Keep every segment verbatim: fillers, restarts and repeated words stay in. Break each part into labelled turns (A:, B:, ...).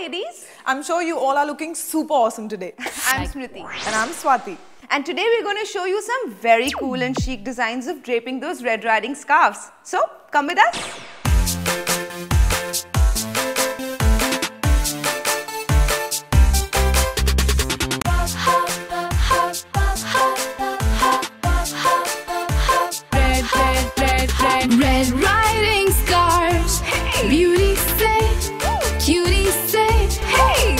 A: ladies.
B: I'm sure you all are looking super awesome today.
A: I'm Smriti.
B: And I'm Swati.
A: And today we're going to show you some very cool and chic designs of draping those Red Riding scarves. So, come with us.
C: Red Riding Scarves. Hey! Beauty say, cutie say, hey!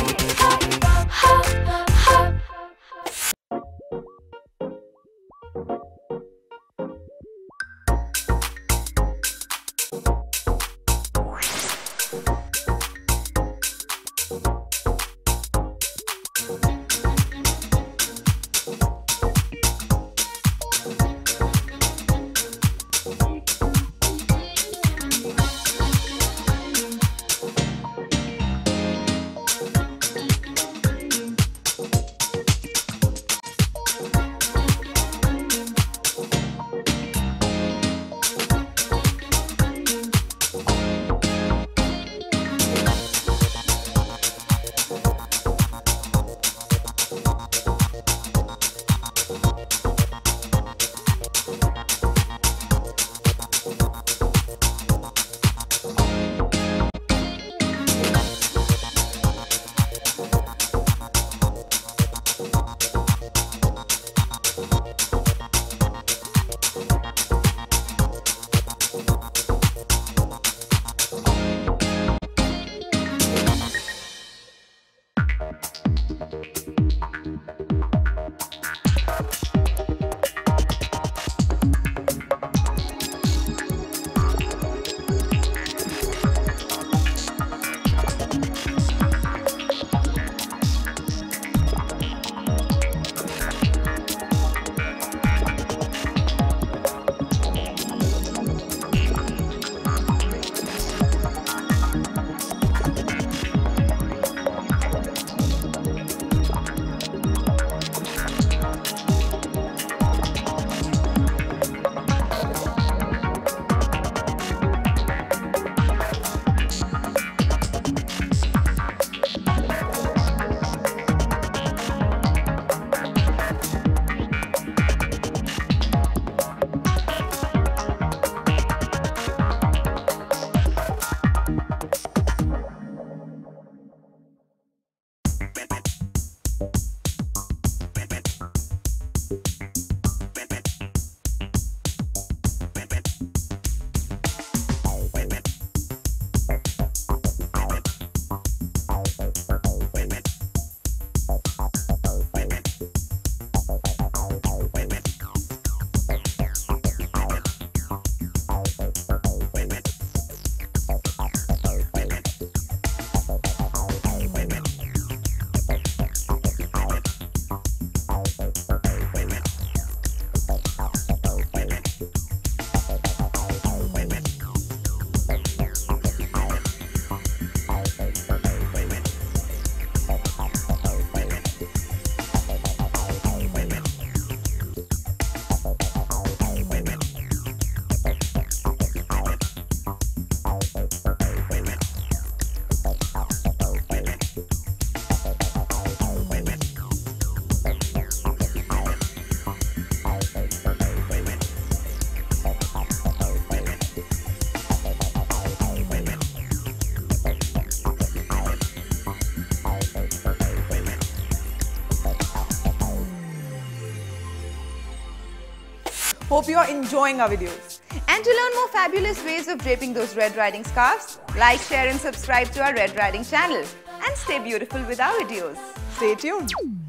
B: Hope you are enjoying our videos.
A: And to learn more fabulous ways of draping those Red Riding scarves, like, share and subscribe to our Red Riding channel. And stay beautiful with our videos.
B: Stay tuned.